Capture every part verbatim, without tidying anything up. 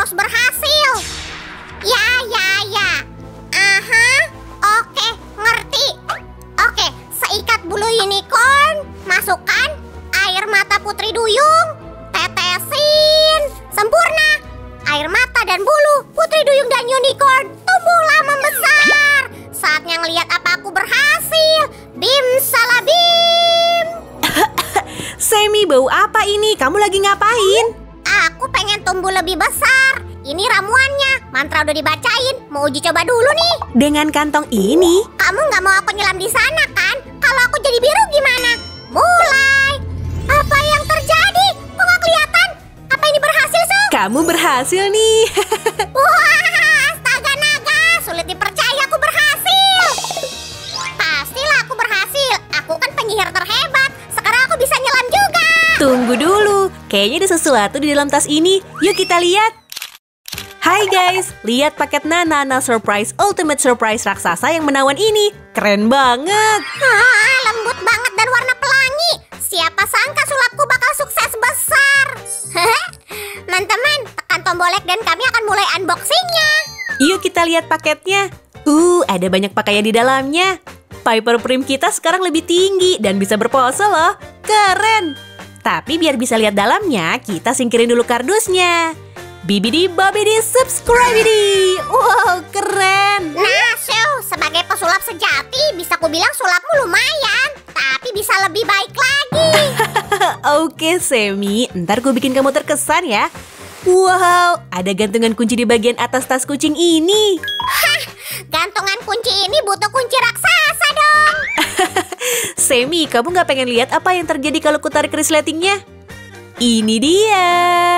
harus berhasil. Ya, ya, ya. Aha, oke, ngerti. Oke, seikat bulu unicorn, masukkan air mata putri duyung, tetesin, sempurna. Air mata dan bulu putri duyung dan unicorn tumbuhlah membesar. Saatnya ngelihat apa aku berhasil. Bim salabim. Semi, bau apa ini? Kamu lagi ngapain? Aku pengen tumbuh lebih besar. Ini ramuannya. Mantra udah dibacain. Mau uji coba dulu nih. Dengan kantong ini? Kamu nggak mau aku nyelam di sana kan? Kalau aku jadi biru gimana? Mulai. Apa yang terjadi? Kok nggak kelihatan? Apa ini berhasil, Su? Kamu berhasil nih. Wah, astaga naga. Sulit dipercaya aku berhasil. Pastilah aku berhasil. Aku kan penyihir terhebat. Sekarang aku bisa nyelam juga. Tunggu dulu. Kayaknya ada sesuatu di dalam tas ini. Yuk kita lihat. Hai guys, lihat paket Nana Nana Surprise Ultimate Surprise raksasa yang menawan ini. Keren banget. Ah, lembut banget dan warna pelangi. Siapa sangka sulapku bakal sukses besar. Teman-teman, tekan tombol like dan kami akan mulai unboxingnya. Yuk kita lihat paketnya. Uh, ada banyak pakaian di dalamnya. Piper Prim kita sekarang lebih tinggi dan bisa berpose loh. Keren. Tapi biar bisa lihat dalamnya, kita singkirin dulu kardusnya. Bibidi babidi subscribe di. Wow, keren. Nah, Shu, sebagai pesulap sejati, bisa ku bilang sulapmu lumayan, tapi bisa lebih baik lagi. Oke, Semi, ntar gue bikin kamu terkesan ya. Wow, ada gantungan kunci di bagian atas tas kucing ini. Hah, gantungan kunci ini butuh kunci raksasa dong. Semi, kamu nggak pengen lihat apa yang terjadi kalau ku tarik resletingnya? Ini dia.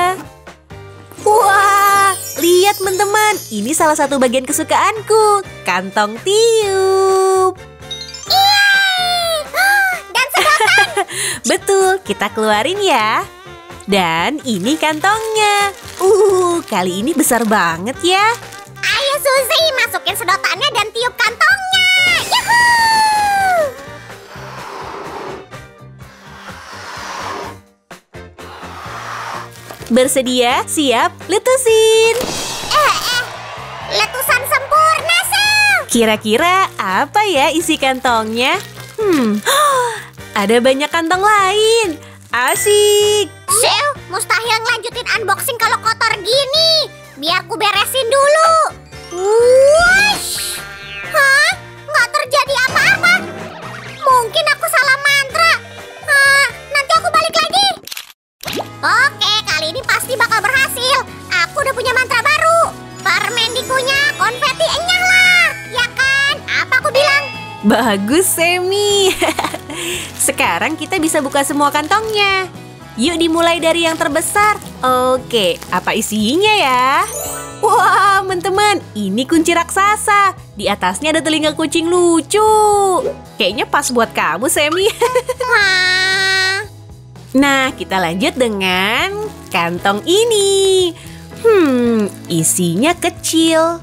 Wah, lihat teman-teman, ini salah satu bagian kesukaanku, kantong tiup. Yeay! Dan sedotan. Betul, kita keluarin ya. Dan ini kantongnya. Uh, kali ini besar banget ya. Ayo Suzy, masukin sedotannya dan tiup kantongnya. Yuhuu! Bersedia? Siap? Letusin! Eh, eh, letusan sempurna, Sel. Kira-kira apa ya isi kantongnya? Hmm, ada banyak kantong lain. Asik! Sel, mustahil ngelanjutin unboxing kalau kotor gini. Biar ku beresin dulu. Wush! Hah? Nggak terjadi apa-apa? Mungkin aku salah mantra. Hah, nanti aku balik lagi. Oke, kali ini pasti bakal berhasil. Aku udah punya mantra baru. Permendikunya konfeti enyah lah. Ya kan? Apa aku bilang? Bagus, Semi. Sekarang kita bisa buka semua kantongnya. Yuk dimulai dari yang terbesar. Oke, apa isinya ya? Wah, teman-teman, ini kunci raksasa. Di atasnya ada telinga kucing lucu. Kayaknya pas buat kamu, Semi. Wah. Nah, kita lanjut dengan kantong ini. Hmm, isinya kecil.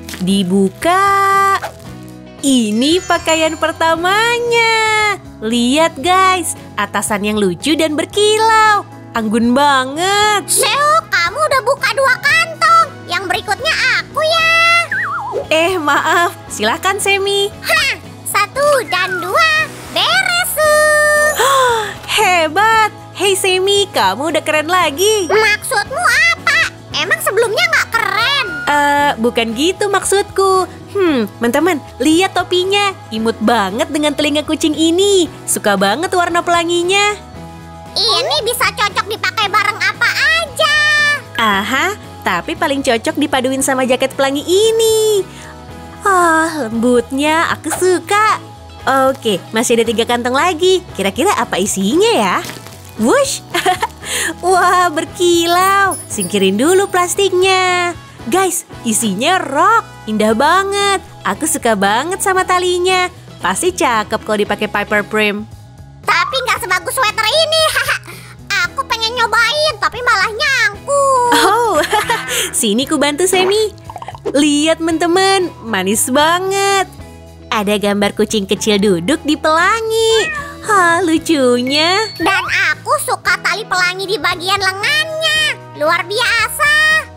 Dibuka. Ini pakaian pertamanya. Lihat guys, atasan yang lucu dan berkilau. Anggun banget. Seo, kamu udah buka dua kantong. Yang berikutnya aku ya. Eh, maaf. Silahkan, Semi. Hah, satu dan dua. Beres, Su. Hebat. Hei, Semi, kamu udah keren lagi. Maksudmu apa? Emang sebelumnya nggak keren? Eh, bukan gitu maksudku. Hmm, teman-teman, lihat topinya. Imut banget dengan telinga kucing ini. Suka banget warna pelanginya. Ini bisa cocok dipakai bareng apa aja. Aha, tapi paling cocok dipaduin sama jaket pelangi ini. Ah, lembutnya, aku suka. Oke, masih ada tiga kantong lagi. Kira-kira apa isinya ya? Wush, wah berkilau. Singkirin dulu plastiknya. Guys, isinya rok. Indah banget. Aku suka banget sama talinya. Pasti cakep kalau dipakai Piper Prim. Tapi nggak sebagus sweater ini. Aku pengen nyobain, tapi malah nyangkut. Oh, sini ku bantu Semi. Lihat teman-teman, manis banget. Ada gambar kucing kecil duduk di pelangi. Hah, lucunya. Dan aku suka tali pelangi di bagian lengannya. Luar biasa.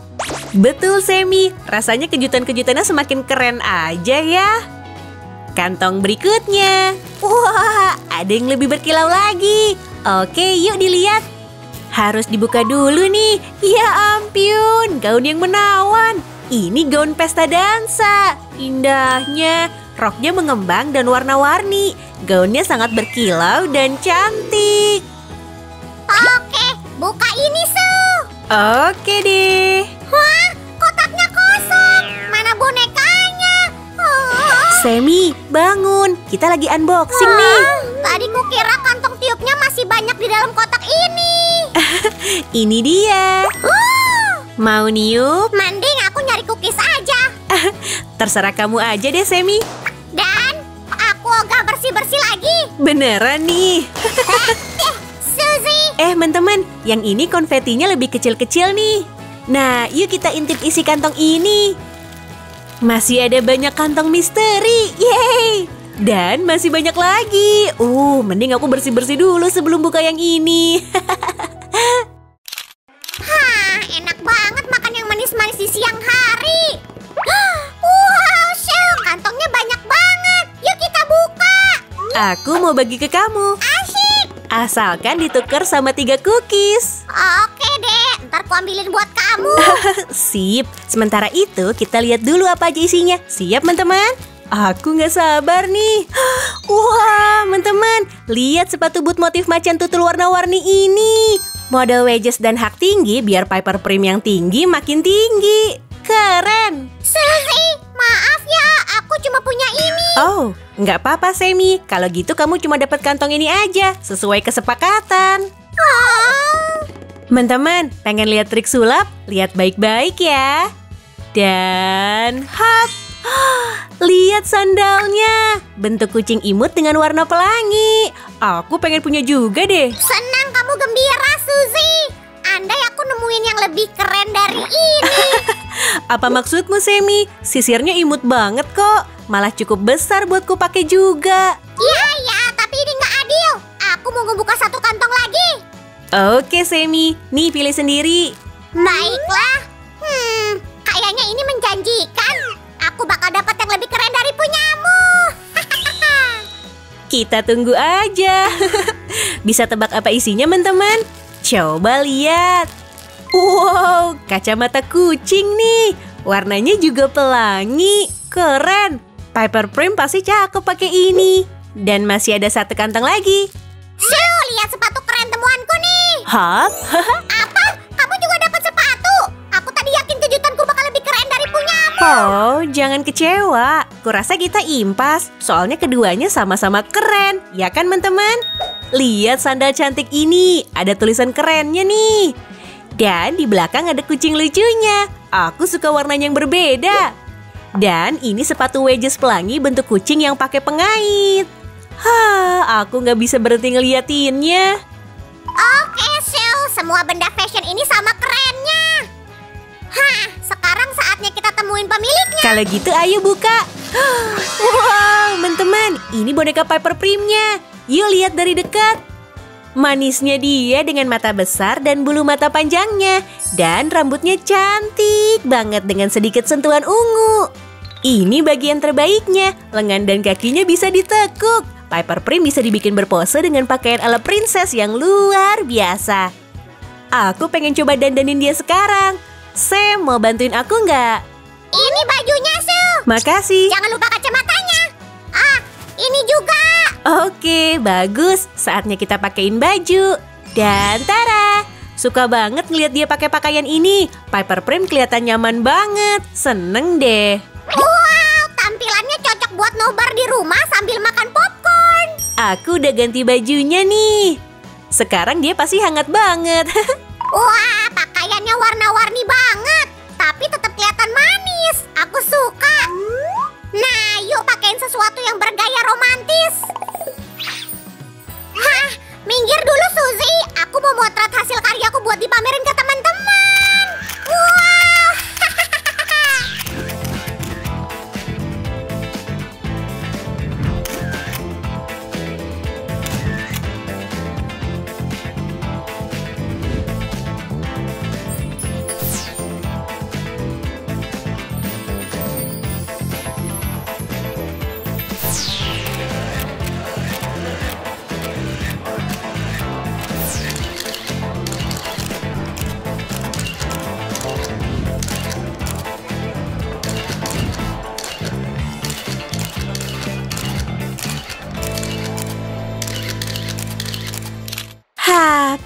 Betul, Semi. Rasanya kejutan-kejutannya semakin keren aja ya. Kantong berikutnya. Wah, ada yang lebih berkilau lagi. Oke, yuk dilihat. Harus dibuka dulu nih. Ya ampun, gaun yang menawan. Ini gaun pesta dansa. Indahnya, roknya mengembang dan warna-warni. Gaunnya sangat berkilau dan cantik. Oke, buka ini, Su. Oke deh. Wah, kotaknya kosong. Mana bonekanya? Oh. Semi, bangun. Kita lagi unboxing Wah, nih. tadi kukira kantong tiupnya masih banyak di dalam kotak ini. Ini dia. Uh, Mau niup? mending aku nyari cookies aja. Terserah kamu aja deh, Semi. Dan aku ogah bersih-bersih lagi. Beneran nih. Eh, Suzy. Eh, teman-teman, yang ini konfetinya lebih kecil-kecil nih. Nah, yuk kita intip isi kantong ini. Masih ada banyak kantong misteri. Yeay! Dan masih banyak lagi. Uh, mending aku bersih-bersih dulu sebelum buka yang ini. Hah, enak banget makan yang manis-manis di siang hari. Wow, Shell, kantongnya banyak banget. Yuk kita buka. Aku mau bagi ke kamu. Asyik. Asalkan ditukar sama tiga cookies. Oke deh, ntar ku ambilin buat kamu. Sip, sementara itu kita lihat dulu apa aja isinya. Siap, teman-teman? Aku nggak sabar nih. Wah, teman-teman, lihat sepatu boot motif macan tutul warna-warni ini. Model wedges dan hak tinggi biar Piper Prim yang tinggi makin tinggi. Keren. Suzy, maaf ya, aku cuma punya ini. Oh, nggak apa-apa, Semi. Kalau gitu kamu cuma dapat kantong ini aja, sesuai kesepakatan. Oh. Teman-teman, pengen lihat trik sulap? Lihat baik-baik ya. Dan hap. Lihat sandalnya. Bentuk kucing imut dengan warna pelangi. Aku pengen punya juga deh. Senang kamu gembira, Suzy. Andai aku nemuin yang lebih keren dari ini. Apa maksudmu, Semi? Sisirnya imut banget kok. Malah cukup besar buatku pakai juga. Iya, ya, tapi ini nggak adil. Aku mau ngebuka satu kantong lagi. Oke, Semi. Nih, pilih sendiri. Baiklah. Hmm, kayaknya ini menjanjikan. Aku bakal dapat yang lebih keren dari punyamu. Kita tunggu aja. Bisa tebak apa isinya, teman-teman? Coba lihat. Wow, kacamata kucing nih. Warnanya juga pelangi. Keren. Piper Prim pasti cakep pakai ini. Dan masih ada satu kantong lagi. Su, lihat sepatu keren temuanku nih. Hah? Apa? Kamu juga dapat sepatu? Aku tadi yakin kejutanku bakal lebih keren dari punyamu. Oh, jangan kecewa. Kurasa kita impas. Soalnya keduanya sama-sama keren. Ya kan, teman-teman? Lihat sandal cantik ini. Ada tulisan kerennya nih. Dan di belakang ada kucing lucunya. Aku suka warnanya yang berbeda. Dan ini sepatu wedges pelangi bentuk kucing yang pakai pengait. Hah, aku nggak bisa berhenti ngeliatinnya. Oke, Su, semua benda fashion ini sama kerennya. Hah, sekarang saatnya kita temuin pemiliknya. Kalau gitu ayo buka. Wow, teman-teman, ini boneka Piper Primnya. Yuk lihat dari dekat. Manisnya dia dengan mata besar dan bulu mata panjangnya. Dan rambutnya cantik banget dengan sedikit sentuhan ungu. Ini bagian terbaiknya, lengan dan kakinya bisa ditekuk. Piper Prim bisa dibikin berpose dengan pakaian ala princess yang luar biasa. Aku pengen coba dandanin dia sekarang. Sam, mau bantuin aku nggak? Ini bajunya, Su. Makasih. Jangan lupa kacamatanya. Ah, ini juga. Oke, bagus. Saatnya kita pakein baju. Dan tara, suka banget ngeliat dia pakai pakaian ini. Piper Prim kelihatan nyaman banget. Seneng deh. Wow, tampilannya cocok buat nobar di rumah sambil makan popcorn. Aku udah ganti bajunya nih. Sekarang dia pasti hangat banget. Wah, pakaiannya warna-warni banget. Tapi tetap kelihatan manis. Aku suka. Nah, yuk pakein sesuatu yang bergaya romantis. Hah, minggir dulu, Suzy. Aku mau motret hasil karyaku buat dipamerin ke teman-teman. Wow.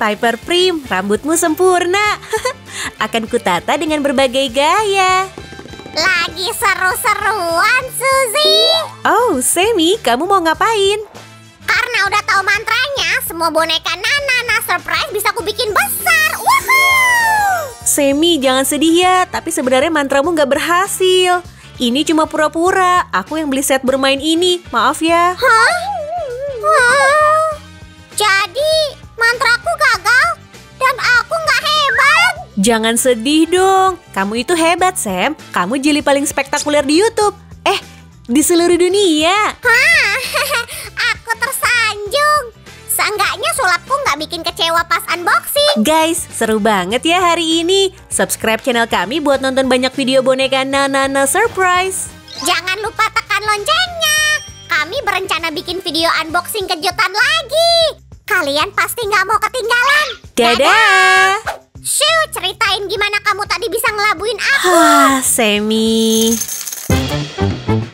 Piper Prim, rambutmu sempurna. Akan kutata dengan berbagai gaya. Lagi seru-seruan, Suzy. Oh, Semi, kamu mau ngapain? Karena udah tahu mantranya, semua boneka Nana Surprise bisa aku bikin besar. Woohoo! Semi, jangan sedih ya, tapi sebenarnya mantramu nggak berhasil. Ini cuma pura-pura, aku yang beli set bermain ini, maaf ya. Hah? Wah. Jadi, mantraku gagal dan aku nggak hebat. Jangan sedih dong, kamu itu hebat, Sam. Kamu jeli paling spektakuler di YouTube. Eh, di seluruh dunia. Hah? Aku tersanjung. Seenggaknya sulapku nggak bikin kecewa pas unboxing. Guys, seru banget ya hari ini. Subscribe channel kami buat nonton banyak video boneka Nana Surprise. Jangan lupa tekan loncengnya. Kami berencana bikin video unboxing kejutan lagi. Kalian pasti nggak mau ketinggalan. Dadah! Shoo, ceritain gimana kamu tadi bisa ngelabuin aku. Hah, Semi.